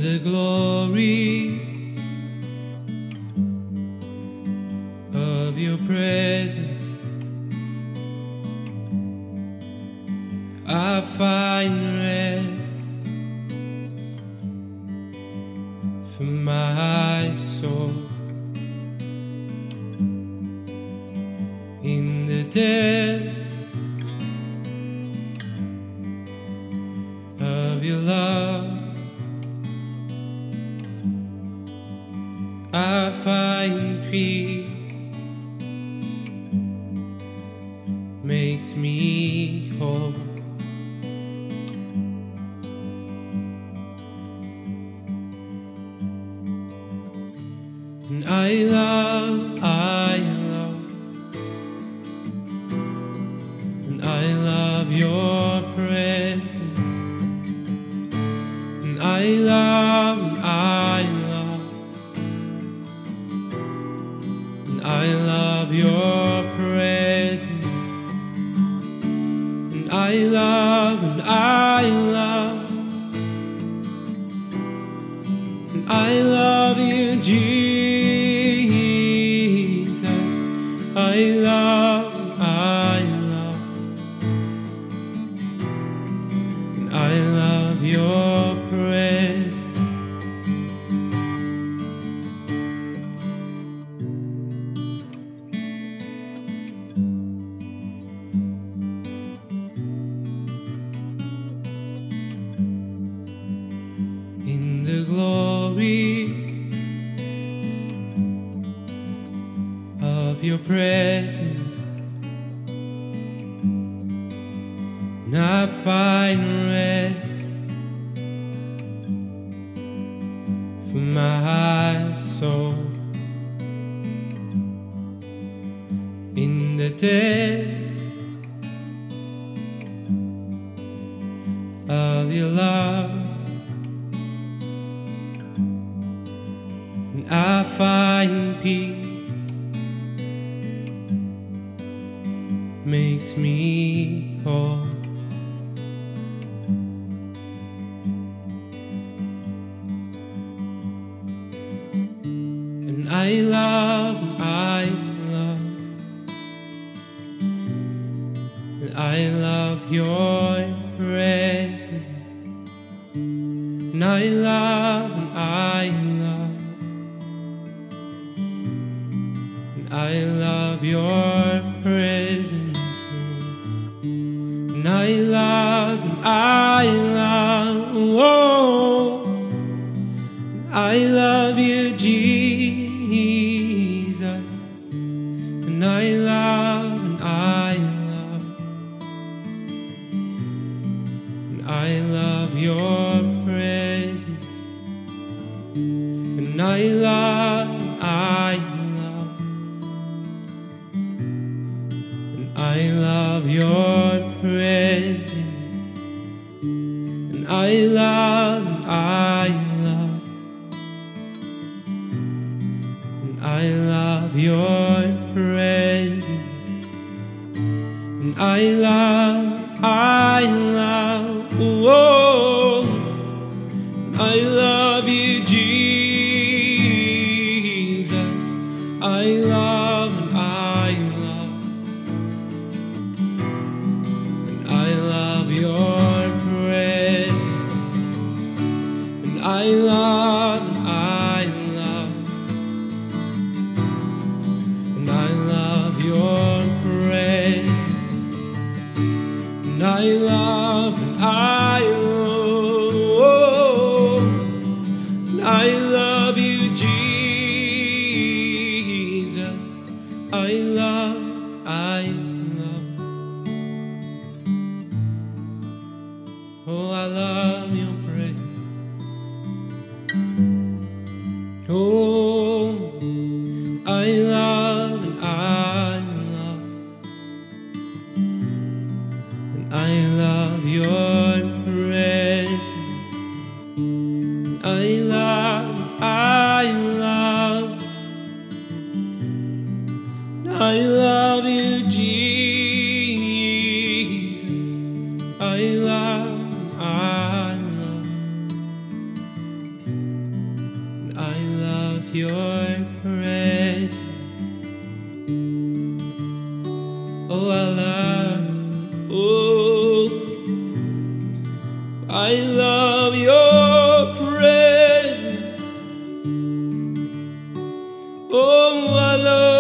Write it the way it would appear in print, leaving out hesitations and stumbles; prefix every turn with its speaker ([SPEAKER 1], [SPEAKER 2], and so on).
[SPEAKER 1] the glory of your presence, I find rest for my soul. In the depth of your love, I find peace, makes me whole. And I love, and I love your presence. And I love, and I love your presence. And I love, and I love you, Jesus. I love, and I love your presence. In the glory of your presence, and I find rest for my soul. In the depths of your love, and I find peace, makes me whole. And I love, and I love your presence. And I love, and I love your presence. And I love, and oh, and I love you, Jesus. And I love, and I love your presence. And I love, and I love your presence. And I love, and I love your presence. And I love, oh, I love you, Jesus. I love, and I love your presence. And I love, and I love your presence. And I love, and oh, and I love you, Jesus. I love, oh, I love your presence. Oh, I love, and I love your presence. I love, I love you, Jesus. I love. Oh, I love